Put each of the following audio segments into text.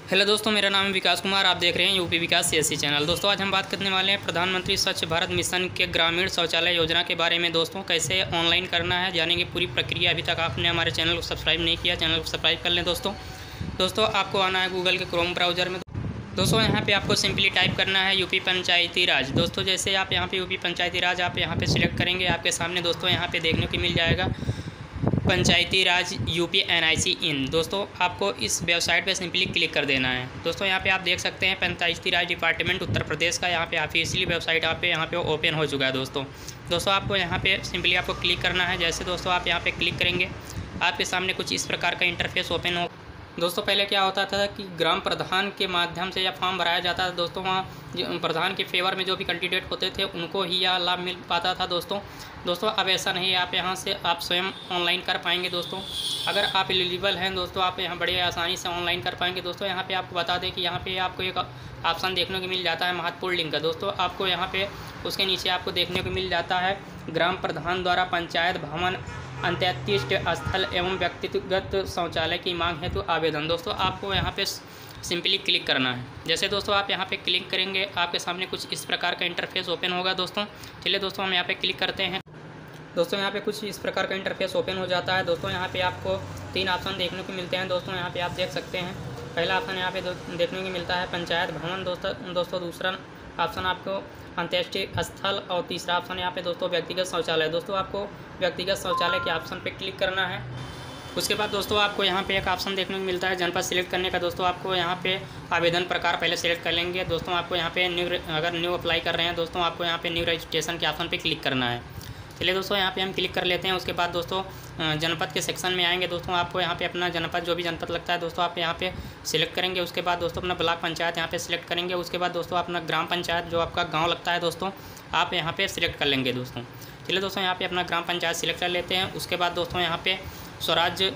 Hello दोस्तों, मेरा नाम है विकास कुमार। आप देख रहे हैं यूपी विकास सीएससी चैनल। दोस्तों आज हम बात करने वाले हैं प्रधानमंत्री स्वच्छ भारत मिशन के ग्रामीण शौचालय योजना के बारे में। दोस्तों कैसे ऑनलाइन करना है जानेंगे पूरी प्रक्रिया। अभी तक आपने हमारे चैनल को सब्सक्राइब नहीं किया, चैनल को सब्सक्राइब कर लें। दोस्तों आपको आना है गूगल के क्रोम ब्राउज़र में। दोस्तों यहाँ पे आपको सिंपली टाइप करना है यूपी पंचायती राज। दोस्तों जैसे आप यहाँ पे यूपी पंचायती राज आप यहाँ पे सिलेक्ट करेंगे, आपके सामने दोस्तों यहाँ पे देखने को मिल जाएगा पंचायती राज यूपी एनआईसी इन। दोस्तों आपको इस वेबसाइट पे सिंपली क्लिक कर देना है। दोस्तों यहाँ पे आप देख सकते हैं पंचायती राज डिपार्टमेंट उत्तर प्रदेश का यहाँ पे ऑफिशियली वेबसाइट यहाँ पे ओपन हो चुका है। दोस्तों आपको यहाँ पे सिंपली आपको क्लिक करना है। जैसे दोस्तों आप यहाँ पे क्लिक करेंगे, आपके सामने कुछ इस प्रकार का इंटरफेस ओपन हो। दोस्तों पहले क्या होता था कि ग्राम प्रधान के माध्यम से या फॉर्म भराया जाता था। दोस्तों वहाँ प्रधान के फेवर में जो भी कैंडिडेट होते थे उनको ही यह लाभ मिल पाता था। दोस्तों अब ऐसा नहीं है, आप यहाँ से आप स्वयं ऑनलाइन कर पाएंगे। दोस्तों अगर आप एलिजिबल हैं दोस्तों, आप यहाँ बड़े आसानी से ऑनलाइन कर पाएंगे। दोस्तों यहाँ पे आपको बता दें कि यहाँ पे आपको एक ऑप्शन देखने को मिल जाता है महत्वपूर्ण लिंक का। दोस्तों आपको यहाँ पे उसके नीचे आपको देखने को मिल जाता है ग्राम प्रधान द्वारा पंचायत भवन अंत्योदय स्थल एवं व्यक्तिगत शौचालय की मांग हेतु आवेदन। दोस्तों आपको यहाँ पे सिंपली क्लिक करना है। जैसे दोस्तों आप यहाँ पे क्लिक करेंगे, आपके सामने कुछ इस प्रकार का इंटरफेस ओपन होगा। दोस्तों चलिए दोस्तों हम यहाँ पे क्लिक करते हैं। दोस्तों यहाँ पे कुछ इस प्रकार का इंटरफेस ओपन हो जाता है। दोस्तों यहाँ पे आपको 3 ऑप्शन देखने को मिलते हैं। दोस्तों यहाँ पे आप देख सकते हैं, पहला ऑप्शन यहाँ पे देखने को मिलता है पंचायत भवन। दोस्तों दूसरा ऑप्शन आपको अंत्योदय स्थल और तीसरा ऑप्शन यहाँ पे दोस्तों व्यक्तिगत शौचालय। दोस्तों आपको व्यक्तिगत शौचालय के ऑप्शन पे क्लिक करना है। उसके बाद दोस्तों आपको यहाँ पे एक ऑप्शन देखने को मिलता है जनपद सिलेक्ट करने का। दोस्तों आपको यहाँ पे आवेदन प्रकार पहले सिलेक्ट कर लेंगे। दोस्तों आपको यहाँ पे अगर न्यू अप्लाई कर रहे हैं दोस्तों, आपको यहाँ पे न्यू रजिस्ट्रेशन के ऑप्शन पे क्लिक करना है। चलिए दोस्तों यहाँ पे हम क्लिक कर लेते हैं। उसके बाद दोस्तों जनपद के सेक्शन में आएंगे। दोस्तों आपको यहाँ पे अपना जनपद जो भी जनपद लगता है दोस्तों आप यहाँ पे सिलेक्ट करेंगे। उसके बाद दोस्तों अपना ब्लॉक पंचायत यहाँ पे सिलेक्ट करेंगे। उसके बाद दोस्तों अपना ग्राम पंचायत जो आपका गांव लगता है दोस्तों आप यहाँ पे सिलेक्ट कर लेंगे। दोस्तों चलिए दोस्तों यहाँ पे अपना ग्राम पंचायत सिलेक्ट कर लेते हैं। उसके बाद दोस्तों यहाँ पे स्वराज्य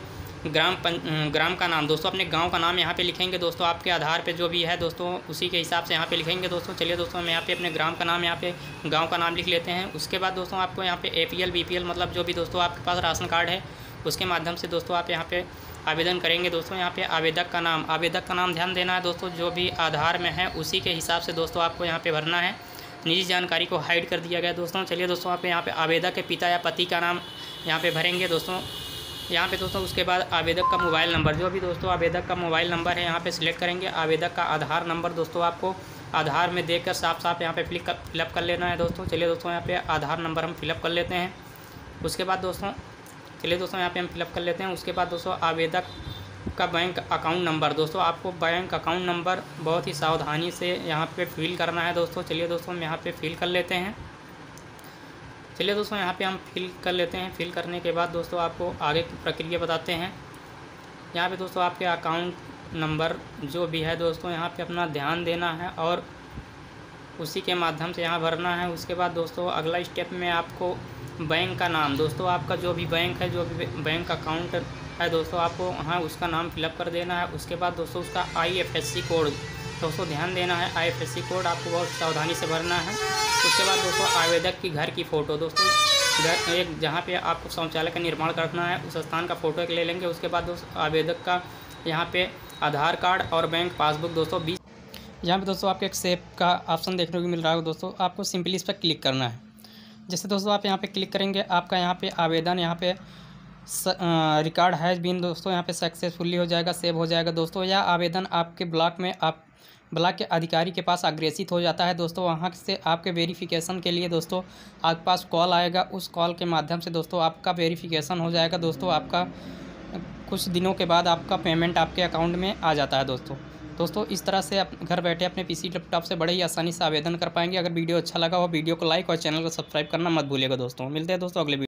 ग्राम का नाम दोस्तों अपने गांव का नाम यहाँ पे लिखेंगे। दोस्तों आपके आधार पे जो भी है दोस्तों उसी के हिसाब से यहाँ पे लिखेंगे। दोस्तों चलिए दोस्तों हम यहाँ पे अपने ग्राम का नाम यहाँ पे गांव का नाम लिख लेते हैं। उसके बाद दोस्तों आपको यहाँ पे APL BPL मतलब जो भी दोस्तों आपके पास राशन कार्ड है उसके माध्यम से दोस्तों आप यहाँ पे आवेदन करेंगे। दोस्तों यहाँ पे आवेदक का नाम ध्यान देना है। दोस्तों जो भी आधार में है उसी के हिसाब से दोस्तों आपको यहाँ पे भरना है। निजी जानकारी को हाइड कर दिया गया। दोस्तों चलिए दोस्तों आप यहाँ पे आवेदक के पिता या पति का नाम यहाँ पे भरेंगे। दोस्तों यहाँ पे दोस्तों उसके बाद आवेदक का मोबाइल नंबर जो भी दोस्तों आवेदक का मोबाइल नंबर है यहाँ पे सिलेक्ट करेंगे। आवेदक का आधार नंबर दोस्तों आपको आधार में देकर साफ यहाँ पे फिलअप कर लेना है। दोस्तों चलिए दोस्तों यहाँ पे आधार नंबर हम फिलअप कर लेते हैं। उसके बाद दोस्तों चलिए दोस्तों यहाँ पे हम फिलअप कर लेते हैं। उसके बाद दोस्तों आवेदक का बैंक अकाउंट नंबर दोस्तों आपको बैंक अकाउंट नंबर बहुत ही सावधानी से यहाँ पे फिल करना है। दोस्तों चलिए दोस्तों हम यहाँ पे फिल कर लेते हैं। चलिए दोस्तों यहाँ पे हम फिल कर लेते हैं। फिल करने के बाद दोस्तों आपको आगे की प्रक्रिया बताते हैं। यहाँ पे दोस्तों आपके अकाउंट नंबर जो भी है दोस्तों यहाँ पे अपना ध्यान देना है और उसी के माध्यम से यहाँ भरना है। उसके बाद दोस्तों अगला स्टेप में आपको बैंक का नाम दोस्तों आपका जो भी बैंक है जो भी बैंक अकाउंट है दोस्तों आपको वहाँ उसका नाम फिलअप कर देना है। उसके बाद दोस्तों उसका IFSC कोड दोस्तों ध्यान देना है। IFSC कोड आपको बहुत सावधानी से भरना है। उसके बाद दोस्तों आवेदक की घर की फ़ोटो दोस्तों घर एक जहाँ पे आपको शौचालय का निर्माण करना है उस स्थान का फ़ोटो एक ले लेंगे। उसके बाद दोस्तों आवेदक का यहाँ पे आधार कार्ड और बैंक पासबुक दोस्तों 20 यहाँ पे दोस्तों आपको एक सेव का ऑप्शन देखने को मिल रहा है। दोस्तों आपको सिंपली इस पर क्लिक करना है। जैसे दोस्तों आप यहाँ पे क्लिक करेंगे, आपका यहाँ पे आवेदन यहाँ पे रिकॉर्ड हैज़ बीन दोस्तों यहाँ पे सक्सेसफुली हो जाएगा, सेव हो जाएगा। दोस्तों यह आवेदन आपके ब्लॉक के अधिकारी के पास अग्रेसित हो जाता है। दोस्तों वहाँ से आपके वेरिफिकेशन के लिए दोस्तों आपके पास कॉल आएगा। उस कॉल के माध्यम से दोस्तों आपका वेरिफिकेशन हो जाएगा। दोस्तों आपका कुछ दिनों के बाद आपका पेमेंट आपके अकाउंट में आ जाता है। दोस्तों इस तरह से आप घर बैठे अपने PC लैपटॉप से बड़े ही आसानी से आवेदन कर पाएंगे। अगर वीडियो अच्छा लगा हो वीडियो को लाइक और चैनल को सब्सक्राइब करना मत भूलिएगा। दोस्तों मिलते हैं दोस्तों अगले वीडियो।